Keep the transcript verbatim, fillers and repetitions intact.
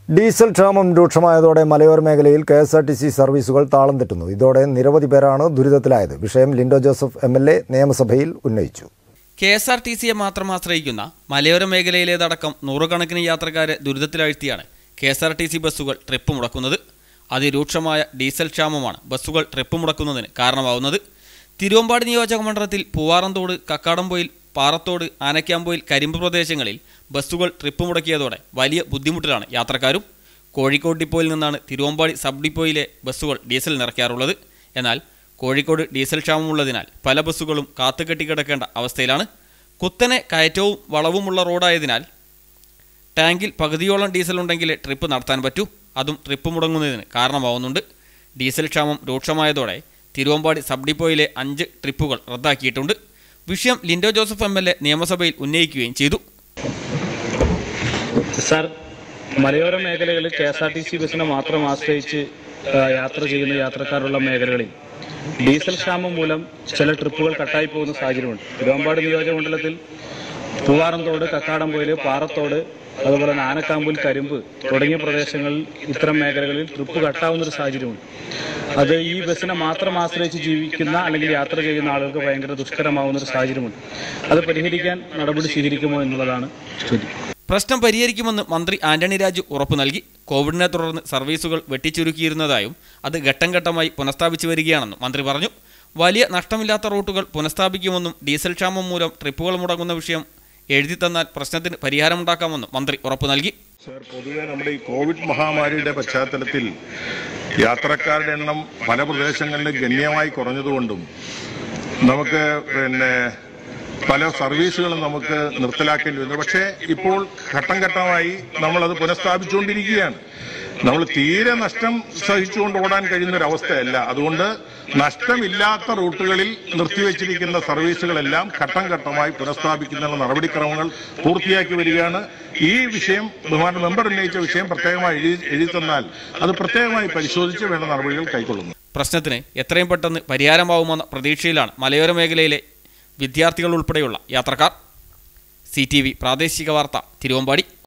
Diesel ക്ഷാമം രൂക്ഷമായതോടെ മലയോര മേഖലയിൽ K S R T C സർവീസുകൾ താളം തെറ്റുന്നു. ഇതോടെ നിരവധി പേരാണ് ദുരിതത്തിലായത്. വിഷയം Lindo Joseph M L A നിയമസഭയിൽ ഉന്നയിച്ചു. കെ എസ് ആർ ടി സിയെ മാത്രം ആശ്രയിക്കുന്ന മലയോര മേഖലയിലേതടക്കം നൂറുകണക്കിന് യാത്രക്കാരെ ദുരിതത്തിലാഴ്ത്തിയാണ് K S R T C ബസ്സുകൾ ട്രിപ്പ് മുടക്കുന്നത്. അതിരൂക്ഷമായ ഡീസൽ ക്ഷാമമാണ് ബസ്സുകൾ ട്രിപ്പ് മുടക്കുന്നതിന് കാരണമാവുന്നത്. തിരുവമ്പാടി നിയോജക മണ്ഡലത്തിൽ പൂവാറന്തോട്, കക്കാടംപൊയിൽ, പാറത്തോട്, ആനക്കാംപൊയിൽ, കരിമ്പ് പ്രദേശങ്ങളിൽ ബസ്സുകൾ ട്രിപ്പ് മുടക്കിയതോടെ വലിയ ബുദ്ധിമുട്ടിലാണ് യാത്രക്കാരും. കോഴിക്കോട് ഡിപ്പോയിൽ നിന്നാണ് തിരുവമ്പാടി സബ് ഡിപ്പോയിലെ ബസ്സുകൾ ഡീസൽ നിറയ്ക്കാറുള്ളത്. എന്നാൽ കോഴിക്കോട് ഡീസൽ ക്ഷാമമുള്ളതിനാൽ പല ബസ്സുകളും കാത്തുകെട്ടിക്കിടക്കേണ്ട അവസ്ഥയിലാണ്. കുത്തനെ കയറ്റവും വളവുമുള്ള റോഡായതിനാൽ ടാങ്കിൽ പകുതിയോളം ഡീസൽ ഉണ്ടെങ്കിലേ ട്രിപ്പ് നടത്താൻ പറ്റൂ. അതും ട്രിപ്പ് മുടങ്ങുന്നതിന് കാരണമാവുന്നുണ്ട്. ഡീസൽ ക്ഷാമം രൂക്ഷമായതോടെ തിരുവമ്പാടി സബ് ഡിപ്പോയിലെ അഞ്ച് ട്രിപ്പുകൾ റദ്ദാക്കിയിട്ടുണ്ട്. വിഷയം Lindo Joseph M L A നിയമസഭയിൽ ഉന്നയിക്കുകയും ചെയ്തു. സർ, മലയോര മേഖലകളിൽ K S R T C ബസ്സിനെ മാത്രം ആശ്രയിച്ച് യാത്ര ചെയ്യുന്ന യാത്രക്കാരുള്ള മേഖലകളിൽ ഡീസൽ ക്ഷാമം മൂലം ചില ട്രിപ്പുകൾ കട്ടായി പോകുന്ന സാഹചര്യമുണ്ട്. തിരുവമ്പാടി നിയോജക മണ്ഡലത്തിൽ പൂവാറന്തോട്, കക്കാടംപൊയിൽ, പാറത്തോട്, അതുപോലെ തന്നെ ആനക്കാമ്പൂൽ, കരിമ്പ് തുടങ്ങിയ പ്രദേശങ്ങളിൽ ഇത്തരം മേഖലകളിൽ ട്രിപ്പ് കട്ടാവുന്നൊരു സാഹചര്യമുണ്ട്. അത് ഈ ബസ്സിനെ മാത്രം ആശ്രയിച്ച് ജീവിക്കുന്ന അല്ലെങ്കിൽ യാത്ര ചെയ്യുന്ന ആളുകൾക്ക് ഭയങ്കര ദുഷ്കരമാവുന്നൊരു സാഹചര്യമുണ്ട്. അത് പരിഹരിക്കാൻ നടപടി സ്വീകരിക്കുമോ എന്നുള്ളതാണ് ചോദ്യം. പ്രശ്നം പരിഹരിക്കുമെന്ന് മന്ത്രി ആന്റണി രാജു ഉറപ്പു നൽകി. കോവിഡിനെ തുടർന്ന് സർവീസുകൾ വെട്ടിച്ചുരുക്കിയിരുന്നതായും അത് ഘട്ടം ഘട്ടമായി പുനഃസ്ഥാപിച്ചു വരികയാണെന്നും മന്ത്രി പറഞ്ഞു. വലിയ നഷ്ടമില്ലാത്ത റൂട്ടുകൾ പുനഃസ്ഥാപിക്കുമെന്നും ഡീസൽ ക്ഷാമം മൂലം ട്രിപ്പുകൾ മുടങ്ങുന്ന വിഷയം എഴുതി തന്നാൽ പ്രശ്നത്തിന് പരിഹാരമുണ്ടാക്കാമെന്നും മന്ത്രി ഉറപ്പു നൽകി. സർ, പൊതുവെ നമ്മുടെ ഈ കോവിഡ് മഹാമാരിയുടെ പശ്ചാത്തലത്തിൽ യാത്രക്കാരുടെ എണ്ണം പല പ്രദേശങ്ങളിലും ഗണ്യമായി കുറഞ്ഞതുകൊണ്ടും നമുക്ക് പിന്നെ പല സർവീസുകളും നമുക്ക് നിർത്തലാക്കേണ്ടി വന്നു. പക്ഷേ ഇപ്പോൾ ഘട്ടം ഘട്ടമായി നമ്മളത് പുനഃസ്ഥാപിച്ചുകൊണ്ടിരിക്കുകയാണ്. നമ്മൾ തീരെ നഷ്ടം സഹിച്ചുകൊണ്ട് ഓടാൻ കഴിയുന്നൊരവസ്ഥയല്ല. അതുകൊണ്ട് നഷ്ടമില്ലാത്ത റൂട്ടുകളിൽ നിർത്തിവെച്ചിരിക്കുന്ന സർവീസുകളെല്ലാം ഘട്ടം ഘട്ടമായി പുനഃസ്ഥാപിക്കുന്ന നടപടിക്രമങ്ങൾ പൂർത്തിയാക്കി വരികയാണ്. ഈ വിഷയം ബഹുമാന മെമ്പർ ഉന്നയിച്ച വിഷയം പ്രത്യേകമായി എഴുതി എഴുതി തന്നാൽ അത് പ്രത്യേകമായി പരിശോധിച്ച് വേണ്ട നടപടികൾ കൈക്കൊള്ളുന്നു. പ്രശ്നത്തിന് എത്രയും പെട്ടെന്ന് പരിഹാരമാവുമെന്ന പ്രതീക്ഷയിലാണ് മലയോര മേഖലയിലെ വിദ്യാർത്ഥികൾ ഉൾപ്പെടെയുള്ള യാത്രക്കാർ. സി ടി വി പ്രാദേശിക വാർത്ത, തിരുവമ്പാടി.